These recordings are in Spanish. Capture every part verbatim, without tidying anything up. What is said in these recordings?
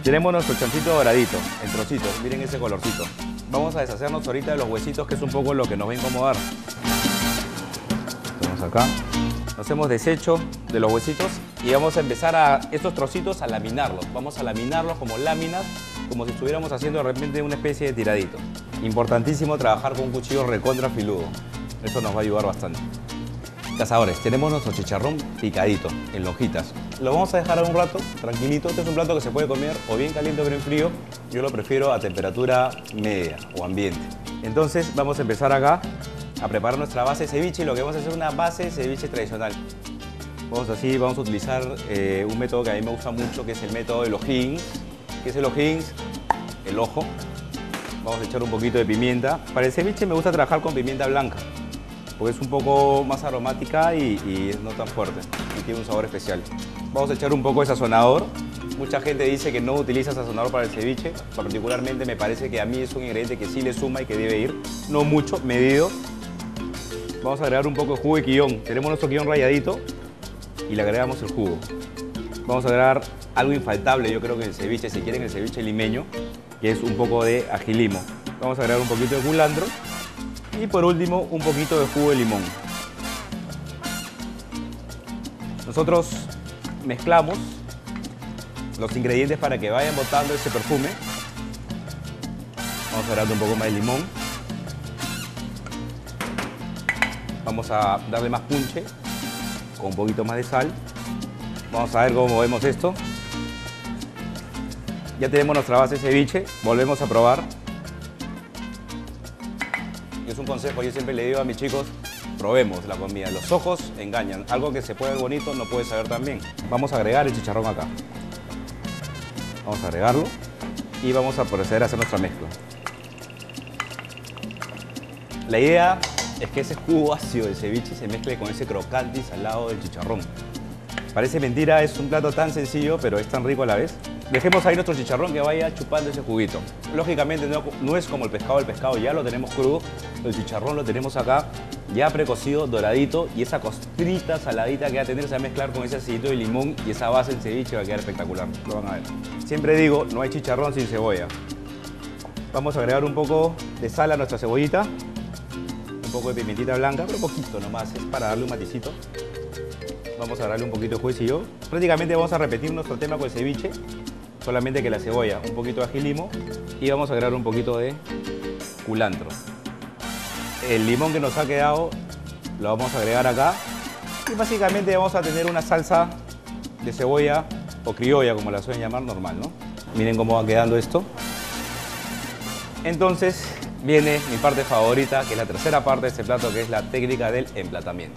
Tenemos nuestro chanchito doradito, en trocitos, miren ese colorcito. Vamos a deshacernos ahorita de los huesitos, que es un poco lo que nos va a incomodar. Vamos acá. Nos hemos deshecho de los huesitos y vamos a empezar a estos trocitos a laminarlos. Vamos a laminarlos como láminas, como si estuviéramos haciendo de repente una especie de tiradito. Importantísimo trabajar con un cuchillo recontra filudo. Eso nos va a ayudar bastante. Cazadores, tenemos nuestro chicharrón picadito en lonjitas. Lo vamos a dejar un rato, tranquilito. Este es un plato que se puede comer o bien caliente o bien frío. Yo lo prefiero a temperatura media o ambiente. Entonces vamos a empezar acá a preparar nuestra base de ceviche y lo que vamos a hacer es una base de ceviche tradicional. Vamos así, vamos a utilizar eh, un método que a mí me gusta mucho, que es el método del O'Higgins. ¿Qué es el O'Higgins? El ojo. Vamos a echar un poquito de pimienta. Para el ceviche me gusta trabajar con pimienta blanca, porque es un poco más aromática y, y no tan fuerte y tiene un sabor especial. Vamos a echar un poco de sazonador. Mucha gente dice que no utiliza sazonador para el ceviche. Particularmente me parece que a mí es un ingrediente que sí le suma y que debe ir. No mucho, medido. Vamos a agregar un poco de jugo de quillón. Tenemos nuestro quillón ralladito y le agregamos el jugo. Vamos a agregar algo infaltable, yo creo que en el ceviche, si quieren el ceviche limeño, que es un poco de ají limo. Vamos a agregar un poquito de culantro y por último un poquito de jugo de limón. Nosotros mezclamos los ingredientes para que vayan botando ese perfume. Vamos a agregar un poco más de limón. Vamos a darle más punche con un poquito más de sal. Vamos a ver cómo movemos esto. Ya tenemos nuestra base de ceviche. Volvemos a probar. Y es un consejo, yo siempre le digo a mis chicos, probemos la comida. Los ojos engañan. Algo que se puede ver bonito no puede saber tan bien. Vamos a agregar el chicharrón acá. Vamos a agregarlo y vamos a proceder a hacer nuestra mezcla. La idea es que ese jugo ácido del ceviche se mezcle con ese crocante y salado del chicharrón. Parece mentira, es un plato tan sencillo, pero es tan rico a la vez. Dejemos ahí nuestro chicharrón que vaya chupando ese juguito. Lógicamente no, no es como el pescado, el pescado ya lo tenemos crudo, el chicharrón lo tenemos acá ya precocido, doradito, y esa costrita saladita que va a tener se va a mezclar con ese acidito de limón y esa base del ceviche va a quedar espectacular. Lo van a ver. Siempre digo, no hay chicharrón sin cebolla. Vamos a agregar un poco de sal a nuestra cebollita, un poco de pimentita blanca, pero poquito nomás, es para darle un maticito. Vamos a darle un poquito de juecillo. Prácticamente vamos a repetir nuestro tema con el ceviche, solamente que la cebolla, un poquito de ají limo y vamos a agregar un poquito de culantro. El limón que nos ha quedado lo vamos a agregar acá y básicamente vamos a tener una salsa de cebolla o criolla, como la suelen llamar, normal, ¿no? Miren cómo va quedando esto. Entonces viene mi parte favorita, que es la tercera parte de este plato, que es la técnica del emplatamiento.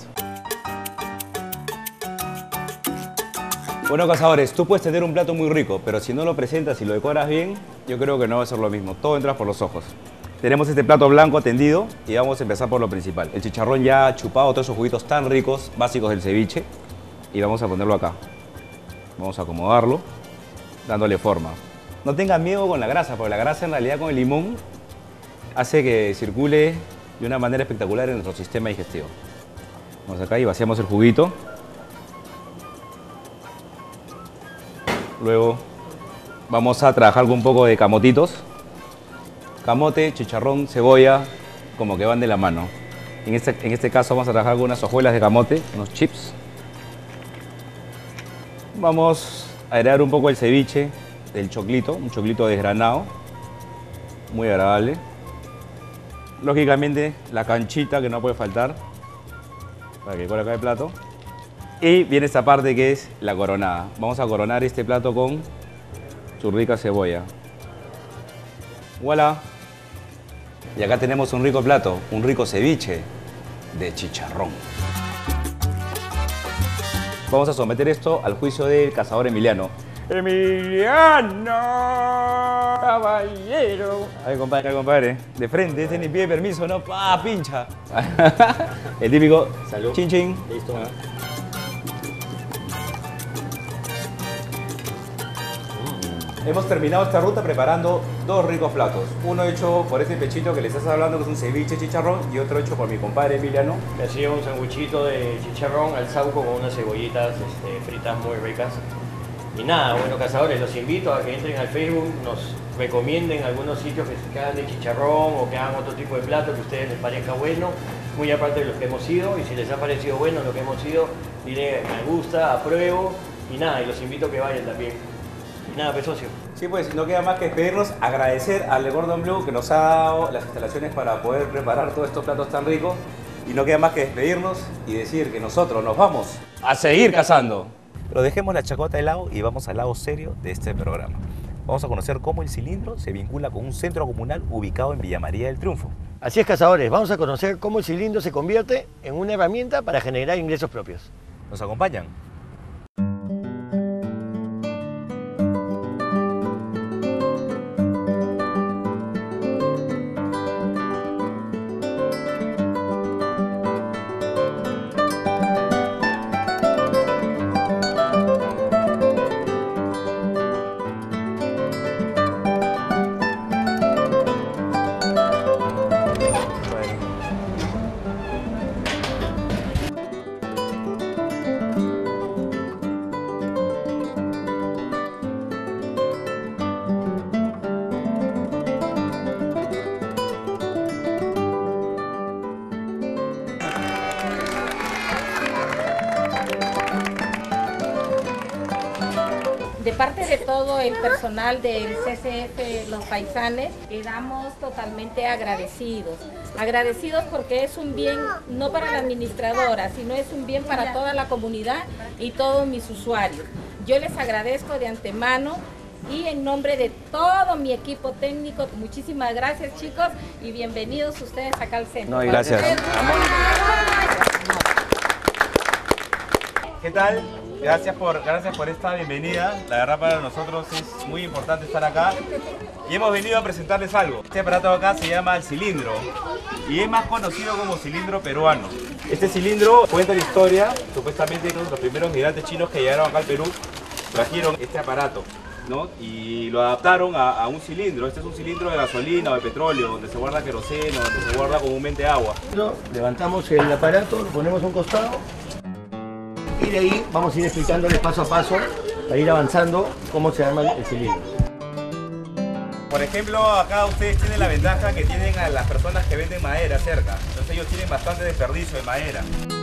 Bueno, cazadores, tú puedes tener un plato muy rico, pero si no lo presentas y lo decoras bien, yo creo que no va a ser lo mismo. Todo entra por los ojos. Tenemos este plato blanco tendido y vamos a empezar por lo principal. El chicharrón ya chupado, todos esos juguitos tan ricos, básicos del ceviche. Y vamos a ponerlo acá. Vamos a acomodarlo, dándole forma. No tengan miedo con la grasa, porque la grasa en realidad con el limón hace que circule de una manera espectacular en nuestro sistema digestivo. Vamos acá y vaciamos el juguito. Luego vamos a trabajar con un poco de camotitos. Camote, chicharrón, cebolla, como que van de la mano. En este, en este caso vamos a trabajar con unas hojuelas de camote, unos chips. Vamos a agregar un poco el ceviche, el choclito, un choclito desgranado, muy agradable. Lógicamente la canchita que no puede faltar, para que corra acá el plato. Y viene esta parte que es la coronada. Vamos a coronar este plato con su rica cebolla. ¡Voilà! Y acá tenemos un rico plato, un rico ceviche de chicharrón. Vamos a someter esto al juicio del cazador Emiliano. ¡Emiliano! ¡Caballero! A ver, compadre, a ver, compadre. De frente, este ni pide permiso, ¿no? ¡Ah, pincha! El típico. Salud. Chin, chin. Listo. Ah. Hemos terminado esta ruta preparando dos ricos platos. Uno hecho por este pechito que les estás hablando, que es un ceviche chicharrón, y otro hecho por mi compadre Emiliano. Me hacía un sanguchito de chicharrón al sauco con unas cebollitas este, fritas muy ricas. Y nada, bueno, cazadores, los invito a que entren al Facebook, nos recomienden algunos sitios que se hagan de chicharrón o que hagan otro tipo de plato que a ustedes les parezca bueno, muy aparte de los que hemos ido, y si les ha parecido bueno lo que hemos ido, diré me gusta, apruebo, y nada, y los invito a que vayan también. Y nada, pues socio. Sí, pues no queda más que despedirnos, agradecer al Gordon Blue que nos ha dado las instalaciones para poder preparar todos estos platos tan ricos, y no queda más que despedirnos y decir que nosotros nos vamos a seguir cazando. Pero dejemos la chacota de lado y vamos al lado serio de este programa. Vamos a conocer cómo el cilindro se vincula con un centro comunal ubicado en Villa María del Triunfo. Así es, cazadores, vamos a conocer cómo el cilindro se convierte en una herramienta para generar ingresos propios. ¿Nos acompañan? De parte de todo el personal del C C F Los Paisanes, quedamos totalmente agradecidos. Agradecidos porque es un bien no para la administradora, sino es un bien para toda la comunidad y todos mis usuarios. Yo les agradezco de antemano y en nombre de todo mi equipo técnico, muchísimas gracias, chicos, y bienvenidos ustedes acá al centro. No, y gracias. ¿Qué tal? Gracias por, gracias por esta bienvenida. La verdad para nosotros es muy importante estar acá. Y hemos venido a presentarles algo. Este aparato de acá se llama el cilindro. Y es más conocido como cilindro peruano. Este cilindro cuenta la historia. Supuestamente los primeros migrantes chinos que llegaron acá al Perú trajeron este aparato, ¿no? Y lo adaptaron a, a un cilindro. Este es un cilindro de gasolina o de petróleo, donde se guarda queroseno, donde se guarda comúnmente agua. Levantamos el aparato, lo ponemos a un costado. Y de ahí vamos a ir explicándoles paso a paso para ir avanzando cómo se arma el cilindro. Por ejemplo, acá ustedes tienen la ventaja que tienen a las personas que venden madera cerca. Entonces ellos tienen bastante desperdicio de madera.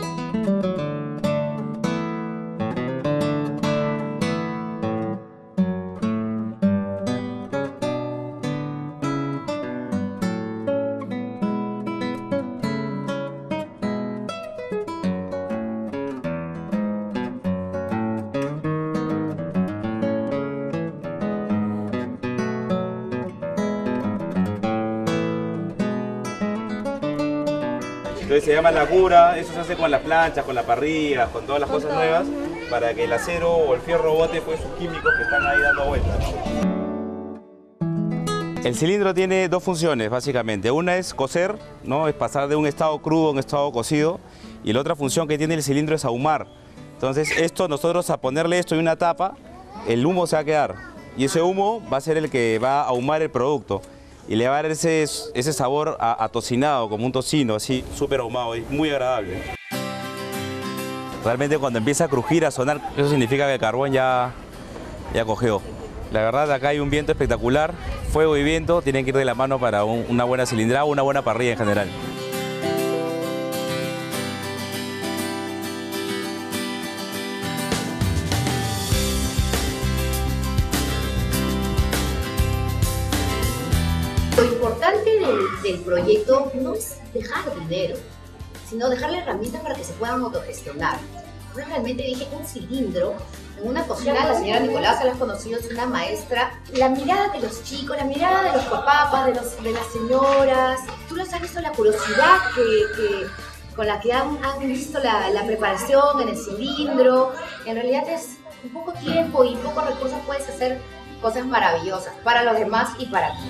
Entonces se llama la cura, eso se hace con las planchas, con la parrilla, con todas las cosas nuevas, para que el acero o el fierro bote pues sus químicos que están ahí dando vueltas. El cilindro tiene dos funciones básicamente. Una es cocer, ¿no? Es pasar de un estado crudo a un estado cocido, y la otra función que tiene el cilindro es ahumar. Entonces esto, nosotros a ponerle esto en una tapa, el humo se va a quedar, y ese humo va a ser el que va a ahumar el producto. Y le va a dar ese, ese sabor a, a tocinado, como un tocino, así súper ahumado, es muy agradable. Realmente cuando empieza a crujir, a sonar, eso significa que el carbón ya, ya cogió. La verdad, acá hay un viento espectacular, fuego y viento tienen que ir de la mano para un, una buena cilindrada o una buena parrilla en general. Lo importante del, del proyecto no es dejar dinero, sino dejar la herramienta para que se puedan autogestionar. Yo realmente dije un cilindro en una cocina, la señora Nicolasa, la has conocido, es una maestra. La mirada de los chicos, la mirada de los papás, de, los, de las señoras, tú los has visto, la curiosidad que, que, con la que han, han visto la, la preparación en el cilindro. En realidad es un poco tiempo y pocos recursos, puedes hacer cosas maravillosas para los demás y para ti.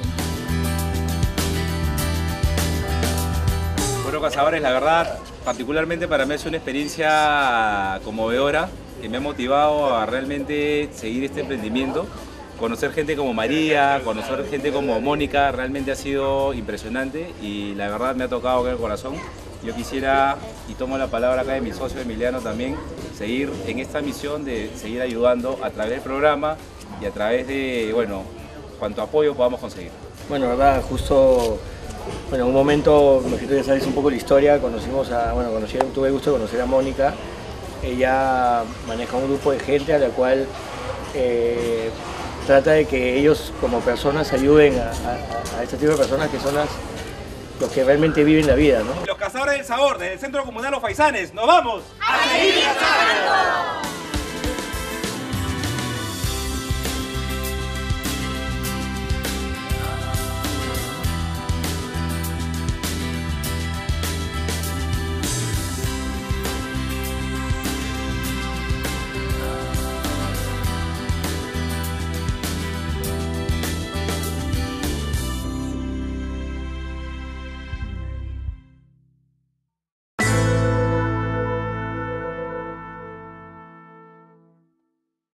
Bueno, cazadores, la verdad, particularmente para mí es una experiencia conmovedora que me ha motivado a realmente seguir este emprendimiento. Conocer gente como María, conocer gente como Mónica, realmente ha sido impresionante y la verdad me ha tocado el corazón yo quisiera, y tomo la palabra acá de mi socio Emiliano también, seguir en esta misión de seguir ayudando a través del programa y a través de, bueno, cuanto apoyo podamos conseguir. Bueno, verdad, justo, bueno, en un momento, ya sabes un poco la historia, conocimos a, bueno, conocí, tuve el gusto de conocer a Mónica. Ella maneja un grupo de gente a la cual eh, trata de que ellos como personas ayuden a, a, a este tipo de personas que son las, los que realmente viven la vida, ¿no? Los Cazadores del Sabor, del Centro Comunal Los Faisanes, ¡nos vamos! ¡A seguir cazando!